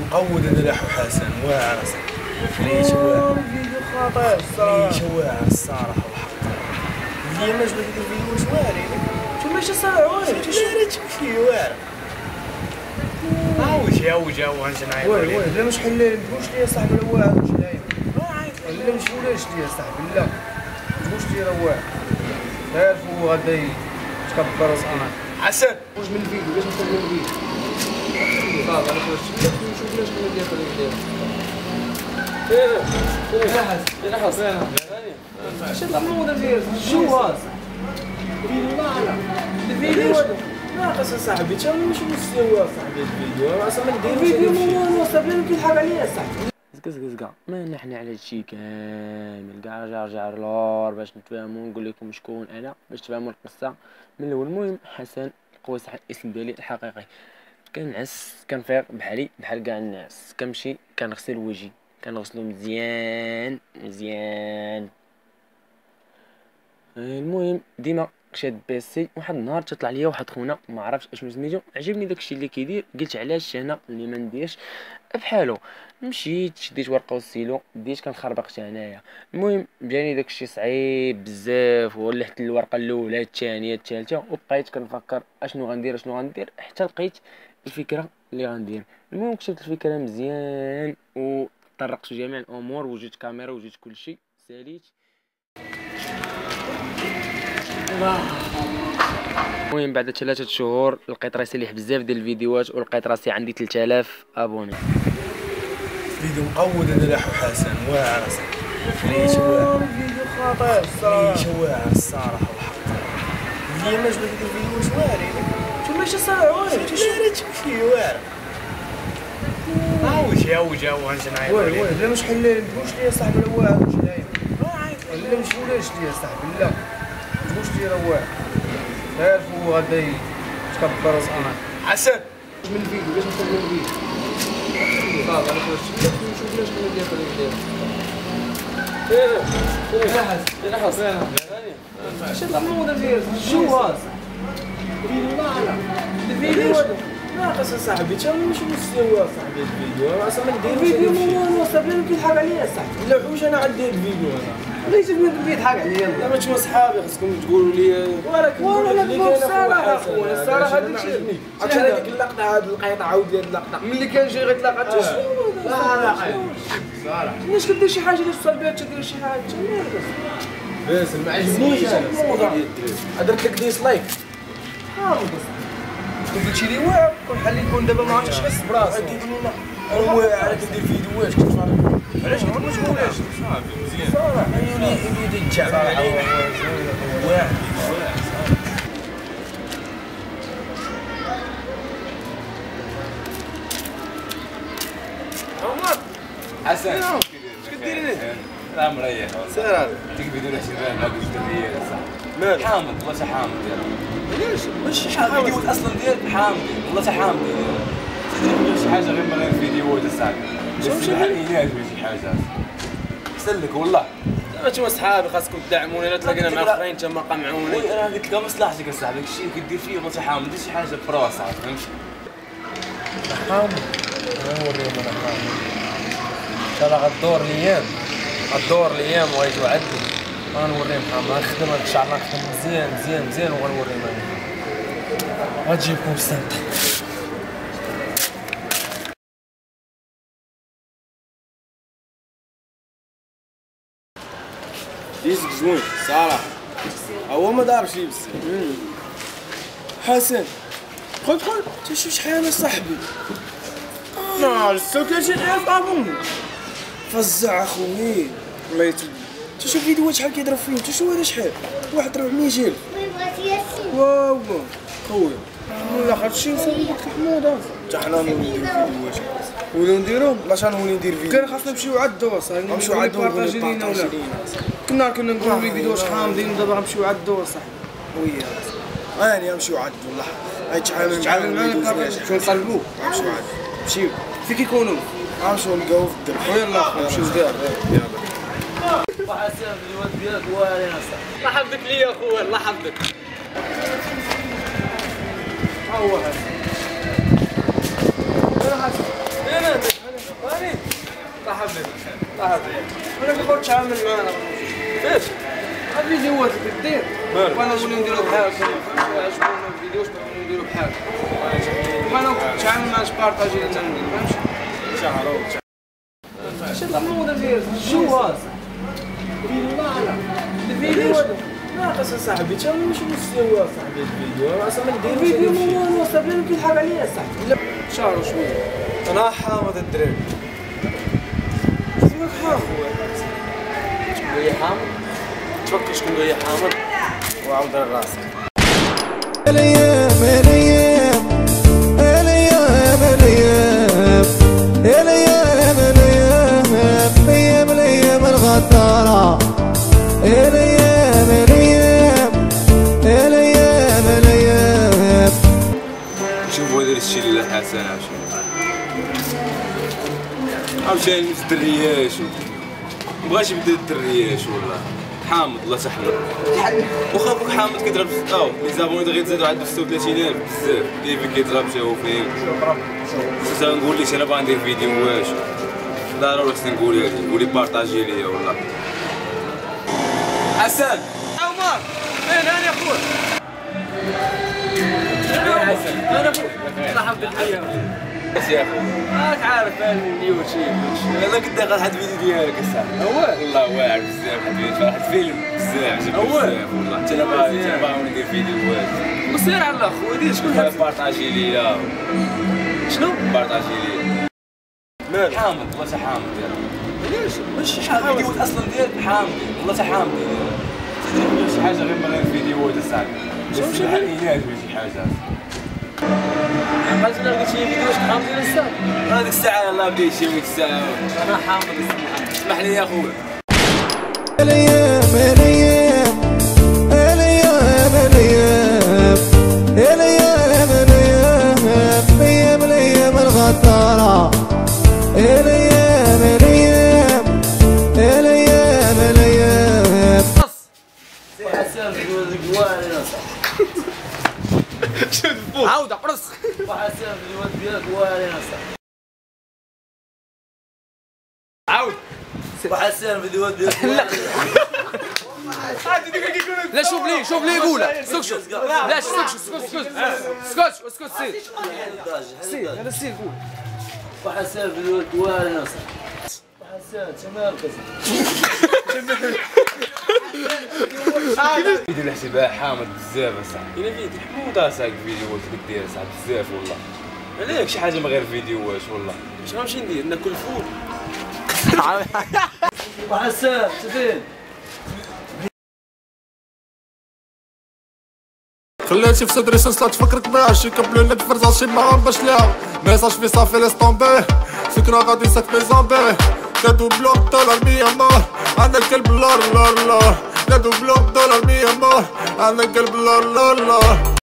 مقود هذا لاحو حسن واعر ليش واعر الفيديو خطير الصراحه ليش واعر الصراحه وحق اللي ما جبت الفيديو واش واعر شو ماشي صراحه واعر لا تمشي واعر وجا نعيط وي لا مش حلال ما تقولش لي يا صاحبي راه واعر واش نايم لا مش ولاش لي يا صاحبي لا ما تقولش لي راه واعر عارف هو غدا يتكبر وصانا حسن واش من الفيديو باش نصور الفيديو صافي انا خرجت نشوف لاش كنا ديال فين حسن شد محمود الفيديو جواز الفيديو ناقص صاحبي تا مش مستوى صاحبي الفيديو اصلا ما نديرش الفيديو مو وصف لنا كيلحق عليا صاحبي زقزقزقا ما نحن على هادشي كامل كاع رجع للور باش نتفاهمو نقول لكم شكون انا باش تفهموا القصه من الاول. المهم حسن القويصح الاسم ديالي الحقيقي. كنعس كنفيق بحال كاع الناس، كنمشي كنغسل وجهي كنغسلو مزيان. المهم ديما شاد بيسي. واحد النهار تطلع ليا واحد خونا ما عرفتش اشنو سميتو، عجبني داكشي اللي كيدير، قلت علاش انا اللي ما نديرش بحالو. مشيت شديت ورقه والسيلو بديت كنخربق حتى انايا. المهم جاني داكشي صعيب بزاف ولحت الورقه الاولى الثانيه الثالثه وبقيت كنفكر اشنو غندير حتى لقيت الفكره اللي غندير. المهم كتبت الفكره مزيان وطرقت جميع الامور، وجدت كاميرا وجدت كلشي ساليت. المهم بعد 3 شهور لقيت راسي ليح بزاف ديال الفيديوهات ولقيت راسي عندي 3000 ابوني. فيديو مقود هذا لاحو حسن واعر ليش واعر الفيديو خطير الصراحه ليش واعر الصراحه وحق اللي ما جبت الفيديو واش واعر شو ماشي صراحه واعر لا تمشي واعر وجا نعيط وي لا مش حلال ما تقولش لي يا صاحبي راه واعر واش نايم لا مش ولاش لي يا صاحبي لا ما تقولش لي راه واعر عارف هو غدا يتكبر وصانا حسن من الفيديو باش نصور الفيديو صافي انا خرجت نشوف لاش كنا ديال فين حسن شد محمود الفيديو جواز الفيديو ناقص صاحبي تا مش مستوى صاحبي الفيديو اصلا ما نديرش الفيديو مو وصف لنا كيلحق عليا صاحبي لا حوش انا عندي الفيديو انا ليش يضحك عليا لا ما تشوفوا صحابي خصكم تقولوا لي وانا نقول الصراحه خويا الصراحه هذاك الشيء عرفتي هذيك اللقطه هاد اللقيطه عاود ديال اللقطه ملي كان جاي غيتلاقى حتى صراحه علاش كدير شي حاجه اللي توصل بها تدير شي حاجه بس ما عجبنيش درت لك ديسلايك قلت لي واعر كون حل يكون دابا ما عرفتش نحس براسي انا واعر كندير فيديوهات كتفرج علاش كنت ما تقولهاش صافي مزيان صراحه يولي يتجعل علينا واعر عمر حسن اش كدير ليه؟ راه مريح سير ديك الفيديو اللي شريناه ما قلت لي مالك حامض والله تا حامض علاش ماشي شي الفيديو حاجه اصلا ديالك حامض والله تا حامض تدري شي حاجه غير من غير فيديوهات الساعه شي حاجه شي حاجه سلك والله انتوما صحابي خاصكم تدعموني الا تلاقينا مع الاخرين تما قمعوني وي انا قلت لك مصلحتك اصاحبي داك الشيء كدير فيه والله تا حامض دير شي حاجه برا صاحبي فهمتي حامض نوريهم انا حامض ان شاء الله غدور الايام وغيجيو عندي غنوريهم حامض غنخدم ان شاء الله نخدم مزيان وغنوريهم انا غتجيبكم مستمتع ديسك زوين صراحه هو ما دارش لي بزاف حسن دخل تشوف شحال صاحبي 36000 ابوني فزع اخويا الله يتوب تشوف فيديوهات شحال كيضرب فيهم تشوف هذا شحال واحد 400000 واو خويا والله خاطشي محمود حتى حنا نولي ندير فيديوهات ولا نديرهم باش نولي ندير فيديو كان خاصنا نمشيو عاد الدوس نمشيو عاد بارطاجي لينا ولا كنا نقولوا لي فيديوهات حامضين دابا غنمشيو عاد الدوس صاحبي ويا انا نمشيو عاد والله هاي تعامل معنا شنو نقلبوا نمشيو عاد نمشيو فين كيكونوا غنمشيو نلقاو في الدرب يلا نمشيو دابا يلا واحد السلام في الواد ديالك واعرين اصاحبي الله يحفظك ليا اخويا الله يحفظك ها هو حسن انا حسن وليد مرحبا بك انا كنقول تعامل معنا فاش الفيديوهات اللي كدير وانا نولي نديرو بحالكم عجبونا الفيديوهات نولي نديرو بحالكم وانا نتعامل معاش بارطاجي لنا فهمتي شهر شي الحموضه ديال الجواز لا الفيديو ناقص اصاحبي تا واش مستوى اصاحبي الفيديو راه اصلا ما نديرش الفيديو مو وصف لنا كيلحق عليا اصاحبي لا شهر وشويه انا حامض الدراري شنو خويا تكون جاي حامض تفكر شكون جاي حامض وعاود راسك الايام الايام الايام الايام الايام الايام ايام الايام الغدارة الايام الايام الايام الايام. شوفوا هذا الشيء اللي حسن عاوتاني في الدرياش مبغاش يبدا الدرياش والله حامض الله تحمد واخا خوك حامض كيضرب لي زابوني غير تزادوا عنده 36000 بزاف ليفي كيضرب تا هو فين خصنا نقول ليش انا باغي ندير فيديو واش ضروري خصني نقولها لي قولي بارطاجي ليا والله حسن عمر فين انا خويا انا خويا مرحبا بك اش يا خويا راك عارف اليوتيوب انا كنت داخل حد فيديو ديالك الساعه والله واعر بزاف حد فيديو واحد فيلم بزاف عجبني بزاف والله حتى انا باغي ندير فيديو واش وسير على الاخ ودير شكون هذا بارطاجي ليا شنو بارطاجي ليا مال حامض والله تا حامض علاش ماشي شحال فيديوهات اصلا ديال حامض والله تا حامض تدير شي حاجه غير باغي فيديوهات الساعه شوف شي حاجه شي حاجه عقلت انا قلت شي فيديوهات حامضين الساعه هذيك الساعه يلاه بديت شي ديك الساعه انا حامض اسمح لي يا خويا الايام الايام الايام الايام الايام الايام ايام الايام الغدارة الايام الايام الايام الايام. حسن فيديوهات واعرين عاود قرص وحسن فيديوهات ديالك واعرين عاود وحسن فيديوهات ديالك لا شوف لي يقولها اسكت لا اسكت سير هذا سير قول وحسن فيديوهات واعرين وحسن تمركز فيديو الحسابات حامض بزاف اصاحبي الا فيديو حموضه اصاحبي فيديوهات اللي كدير اصاحبي بزاف والله عليك شي حاجه ما غير فيديوهات والله اش غنمشي ندير ناكل الفول وحسن تفين خليتي في صدري سلسلة تفكرك بها شي كابلو اللي تفرزا شي معاهم باش ليها ميساج في صافي ليس طومبي سكرة غادي ساك في زومبي نادو بلوك دولار 100 مار عندك قلب لار لار لار نادو بلوك دولار 100 مار عندك قلب لار لار لار.